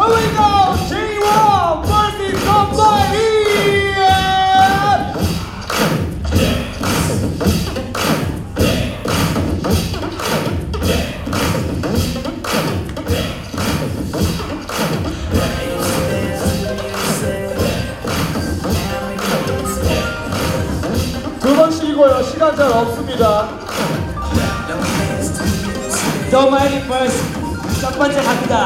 we go! J1 versus the Mighty! 두 번씩이고요. 시간 잘 없습니다. The Mighty First 첫 번째 갑니다.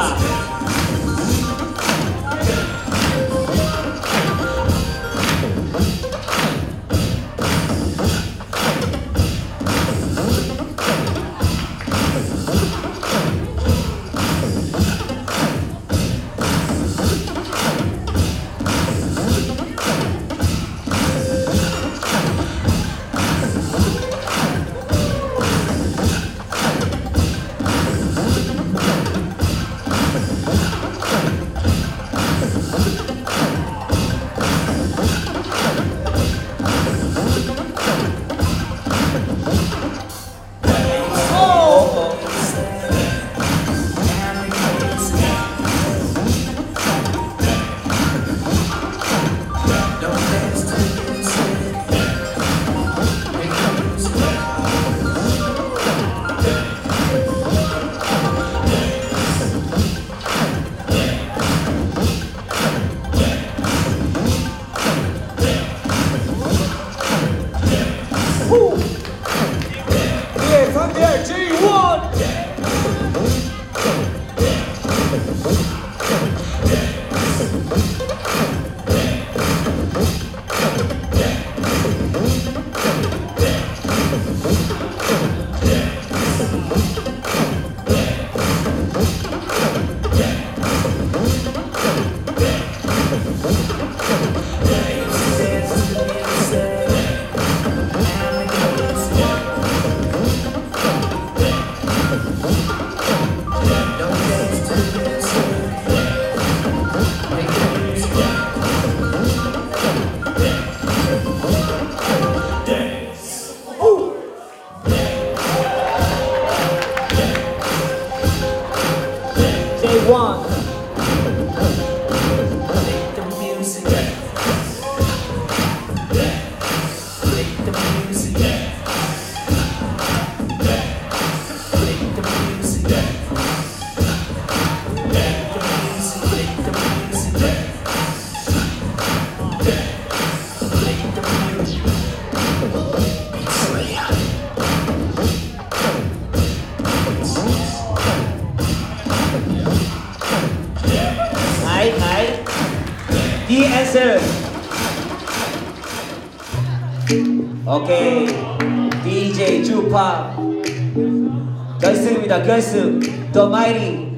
예, 상대 J1! J1 The answer. 오케이. DJ 주팝. 결승입니다. 결승. The Mighty.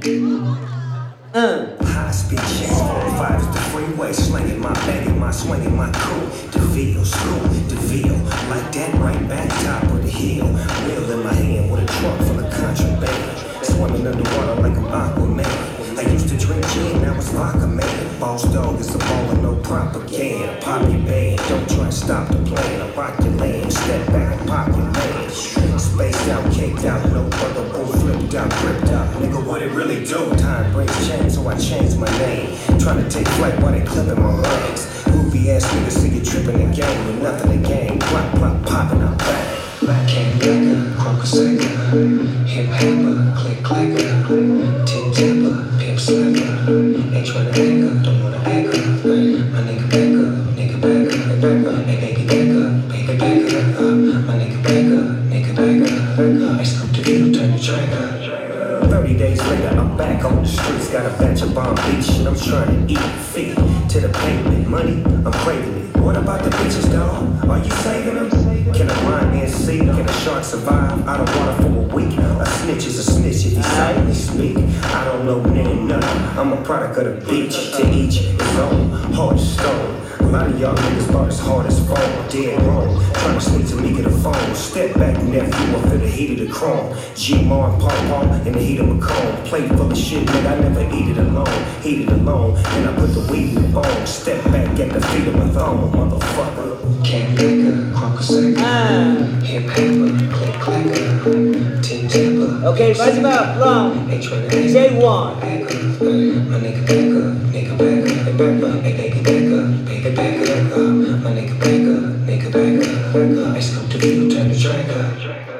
High speed chase, 45 is the freeway, slinging my banging, my swinging, my crew. DeVille, school, DeVille, like that right back top of the hill. Wheel in my hand with a trunk full of contraband, swimming underwater like I'm Aquaman. I used to drink gin, now it's vodka, man. Boss dog is a baller, no propaganda. Pop your band, don't try to stop the plan. I rock your land, step back and pop your man. Spaced out, caked out, no brother, boom, flipped out, gripped out. Nigga, what it really do? Time brings change, so I changed my name. Trying to take flight while they clipping my legs. Groovy ass niggas see you tripping the game with nothing to gain. Plop, plop, popping out back. King Blacker, Crocosega, Hip Hopper, Click Clacker, Tip Tapper, Pimp Slapper, ain't tryna act up, don't wanna act up. My nigga back up, nigga back up, hey baby back up, my nigga back up, I scoop the needle, turn the track up. 30 days later, I'm back on the streets, got a batch of bomb beach shit, I'm trying to eat feet to the pavement, money, I'm craving it. What about the bitches, dawg? Are you saving them? Can a blind man see? Can a shark survive out of water for a week? A snitch is a snitch if he silently speak. I don't know name nothing. I'm a product of the beach. To each his own. Heart of stone. lot of y'all niggas thought it's hard as fall, dead wrong. Trying to sneak to me get a phone. Step back, nephew, I feel the heat of the chrome. G-Mar and Paw in the heat of Macomb. Plate full of shit, nigga, I never eat it alone. Heat it alone, and I put the weed in the bone. Step back at the feet of my thumb, motherfucker. Can't liquor, crocosector, hip paper, click clacker, tin tipper. Okay, 마지막 round. J1. My nigga backer, baby backer, my nigga backer, ice come to you, turn the tracker.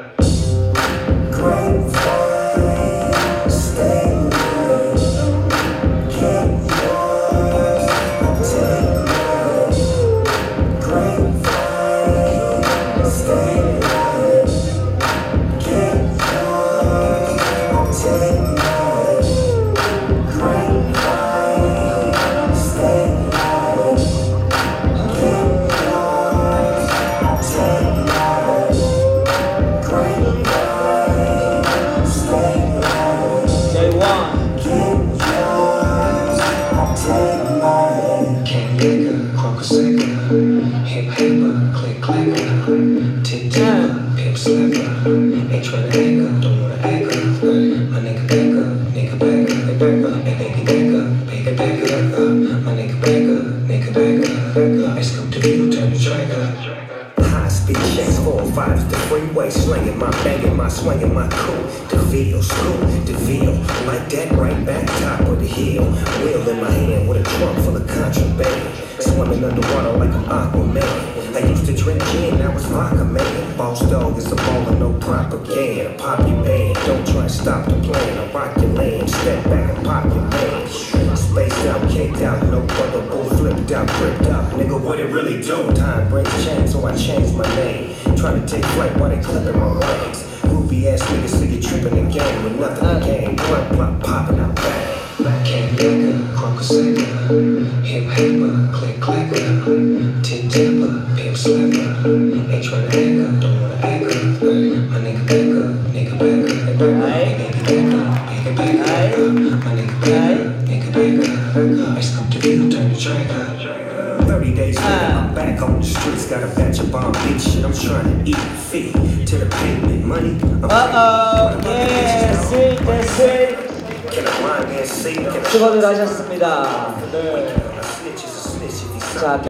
Hip paper, click clacker, tin tipper, pimp slapper. Ain't tryna anchor, don't wanna anchor. My nigga backer, baby backer. My nigga backer, ice come to you, turn the tracker. High speed checks, 4 or 5s, the freeway, slinging my banging, my swinging, my cool. DeVille, school, DeVille, like that right back top of the hill. Wheel in my hand with a trunk full of contraband. Swimming underwater like I'm Aquaman. I used to drink gin, now it's vodka, man. Boss dog is a baller, no propaganda. Pop your band, don't try to stop the plan. I rock your land, step back and pop your man. Spaced out, caked out, no brother, bull flipped out, gripped up. Nigga, what it really do? Time brings change, so I changed my name. Trying to take flight while they clipping my wings. Groovy ass niggas think you tripping the game with nothing to gain. Plop, plop, popping out back. Can't liquor, crocosector, hip paper, click clacker, tin tipper, pimp slapper. Ain't tryna anchor, don't wanna anchor. My nigga backer, baby backer. My nigga backer, ice come to you, turn the tracker. 30 days later, I'm back on the streets. Got a batch of bomb beat shit. I'm trying to eat feet to the pavement. Money. Yes, it. Can I rhyme and sing? 수고들 하셨습니다. 네. A snitch is a snitch if he 자,